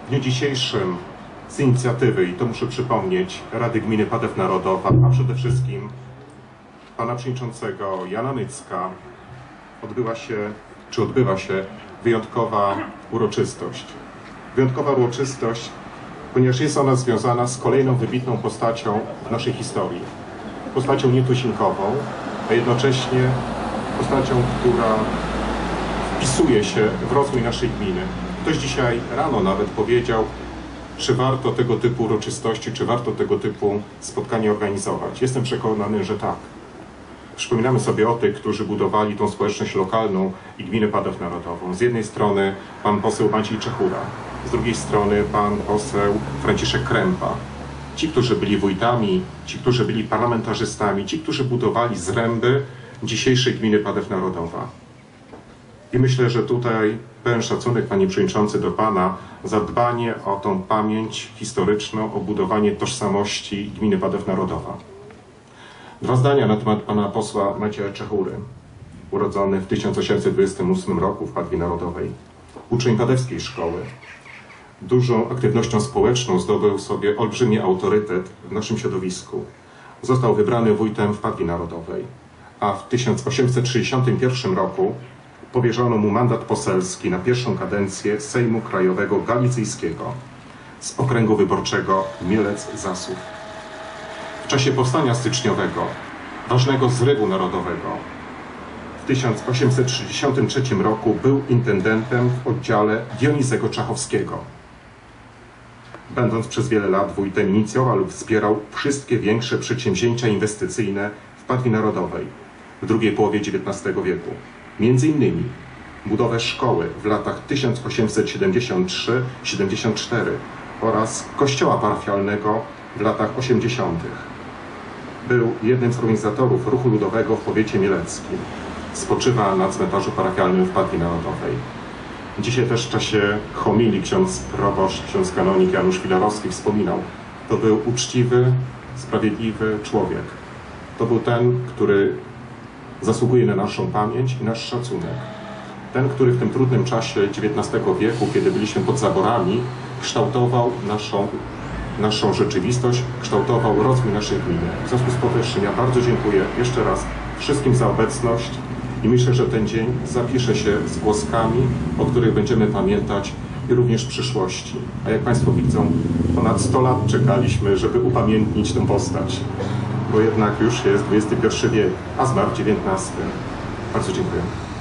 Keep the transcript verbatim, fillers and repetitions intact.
W dniu dzisiejszym z inicjatywy, i to muszę przypomnieć, Rady Gminy Padew Narodowa, a przede wszystkim pana przewodniczącego Jana Nycka, odbyła się, czy odbywa się wyjątkowa uroczystość. Wyjątkowa uroczystość, ponieważ jest ona związana z kolejną wybitną postacią w naszej historii. Postacią nietuzinkową, a jednocześnie postacią, która wpisuje się w rozwój naszej gminy. Ktoś dzisiaj rano nawet powiedział, czy warto tego typu uroczystości, czy warto tego typu spotkania organizować. Jestem przekonany, że tak. Przypominamy sobie o tych, którzy budowali tą społeczność lokalną i gminę Padew Narodową. Z jednej strony pan poseł Maciej Czechura, z drugiej strony pan poseł Franciszek Krępa. Ci, którzy byli wójtami, ci, którzy byli parlamentarzystami, ci, którzy budowali zręby dzisiejszej gminy Padew Narodowa. I myślę, że tutaj pełen szacunek, panie przewodniczący, do pana za dbanie o tą pamięć historyczną, o budowanie tożsamości gminy Padew Narodowa. Dwa zdania na temat pana posła Macieja Czechury, urodzony w tysiąc osiemset dwudziestym ósmym roku w Padwie Narodowej. Uczeń padewskiej szkoły. Dużą aktywnością społeczną zdobył sobie olbrzymi autorytet w naszym środowisku. Został wybrany wójtem w Padwie Narodowej, a w tysiąc osiemset sześćdziesiątym pierwszym roku powierzono mu mandat poselski na pierwszą kadencję Sejmu Krajowego Galicyjskiego z okręgu wyborczego Mielec-Zasów. W czasie powstania styczniowego, ważnego zrywu narodowego, w tysiąc osiemset sześćdziesiątym trzecim roku był intendentem w oddziale Dionizego Czachowskiego. Będąc przez wiele lat wójtem, inicjował lub wspierał wszystkie większe przedsięwzięcia inwestycyjne w Padwie Narodowej w drugiej połowie dziewiętnastego wieku. Między innymi budowę szkoły w latach tysiąc osiemset siedemdziesiątym trzecim do siedemdziesiątego czwartego oraz kościoła parafialnego w latach osiemdziesiątych. Był jednym z organizatorów ruchu ludowego w powiecie mieleckim. Spoczywa na cmentarzu parafialnym w Padwie Narodowej. Dzisiaj też w czasie homilii ksiądz proboszcz, ksiądz kanonik Janusz Filarowski wspominał. To był uczciwy, sprawiedliwy człowiek. To był ten, który zasługuje na naszą pamięć i nasz szacunek. Ten, który w tym trudnym czasie dziewiętnastego wieku, kiedy byliśmy pod zaborami, kształtował naszą, naszą rzeczywistość, kształtował rozwój naszej gminy. W związku z powyższym ja bardzo dziękuję jeszcze raz wszystkim za obecność i myślę, że ten dzień zapisze się z głoskami, o których będziemy pamiętać i również w przyszłości. A jak państwo widzą, ponad sto lat czekaliśmy, żeby upamiętnić tę postać, bo jednak już jest dwudziesty pierwszy wiek, a zmarł dziewiętnasty. Bardzo dziękuję.